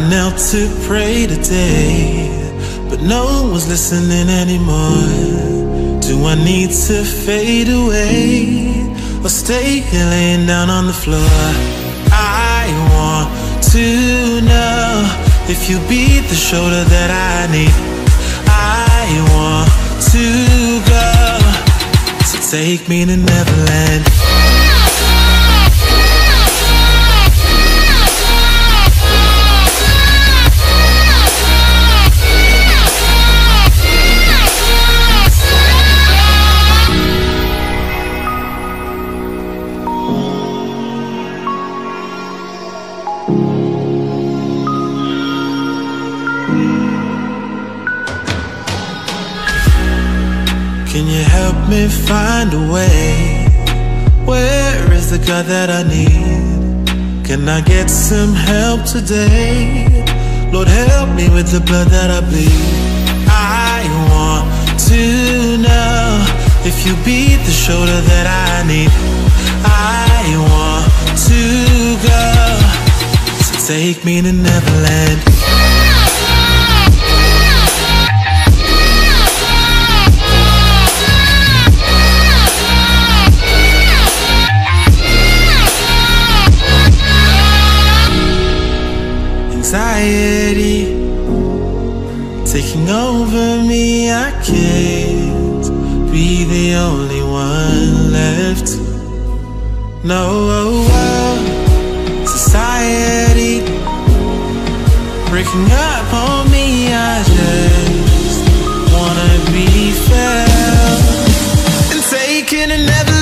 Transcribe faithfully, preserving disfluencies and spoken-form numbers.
knelt to pray today, but no one's listening anymore. Do I need to fade away or stay here laying down on the floor? I want to know if you be the shoulder that I need. I want to go, so take me to Neverland. Can you help me find a way? Where is the God that I need? Can I get some help today? Lord, help me with the blood that I bleed. I want to know if you be the shoulder that I need. I want to go, so take me to Neverland. Anxiety taking over me, I can't be the only one left. No, society breaking up on me, I just wanna be felt and taken and never